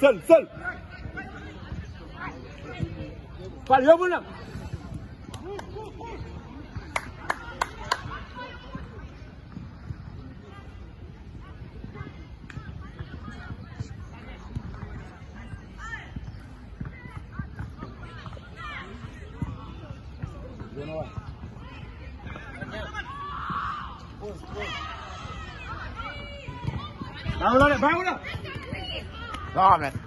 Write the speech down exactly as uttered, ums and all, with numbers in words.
seul, seul. Fall yóbbu na. Vamos, vamos, vamos. No, man.